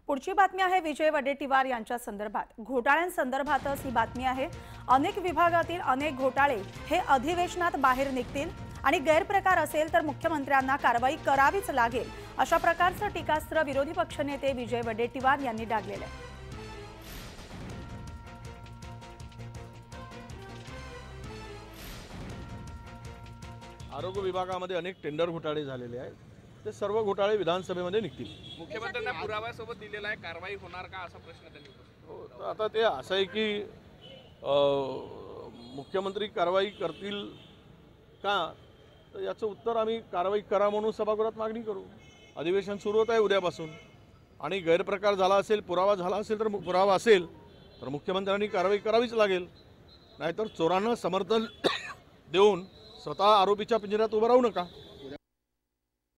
पुढची बातमी आहे विजय वडेट्टीवार यांच्या संदर्भात। घोटाळ्यांसंदर्भातच ही बातमी आहे। अनेक विभागातील अनेक घोटाळे हे अधिवेशनात बाहेर निघतील आणि गैरप्रकार असेल तर मुख्यमंत्र्यांना कारवाई करावीच लागेल, अशा प्रकारचं टीकास्त्र विरोधी पक्षनेते विजय वडेट्टीवार यांनी डागलेलं आहे। आरोग्य विभागामध्ये अनेक टेंडर घोटाळे झालेले आहेत, ते सर्व घोटाळे विधानसभेमध्ये निघतील। मुख्यमंत्र्यांना पुराव्यासोबत दिलेला आहे, कारवाई होणार का असा प्रश्न त्यांनी उपस्थित आता ते असं आहे की मुख्यमंत्री कारवाई करतील का, तर याचं उत्तर आम्ही कारवाई करा म्हणून सभागृहात मागणी करू। अधिवेशन सुरू होत आहे उद्यापासून, आणि गैरप्रकार झाला असेल, पुरावा झाला असेल तर पुरावा असेल तर मुख्यमंत्र्यांनी कारवाई करावीच लागेल, नाहीतर चोरांना समर्थन देऊन स्वतः आरोपीच्या पिंजऱ्यात उभं राहू नका।